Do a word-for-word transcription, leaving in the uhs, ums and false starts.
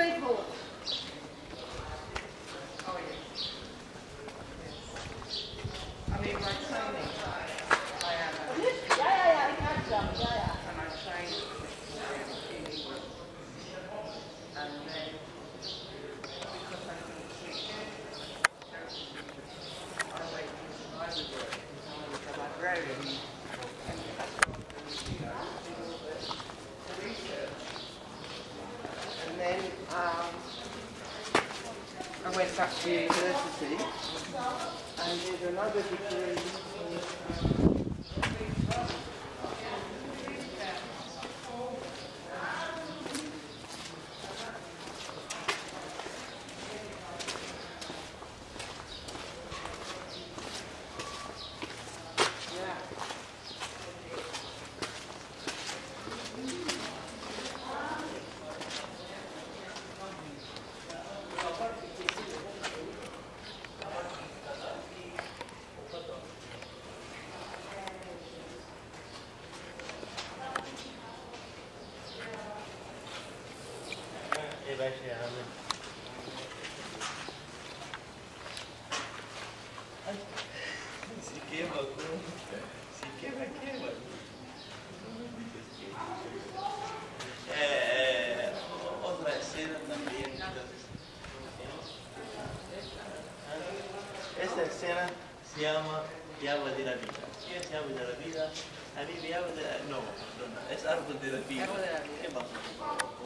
stay put. Oh, yes. I mean, my training. I am. Ja, ja, ja, ik heb het dan. Ja, ja. And I trained and then because I couldn't sleep, I waited until I was working. I was a librarian and you know, did all the, the research. And then um, I went back to university and did another degree in um, Si quema, ¿cómo? Si quema, quema. Eh, otra escena también. Esta escena se llama Llave de la Vida. ¿Qué es Llave de la Vida? A mí me llama de la... No, no, no, es Árbol de la Vida. Árbol de la Vida. ¿Qué pasa?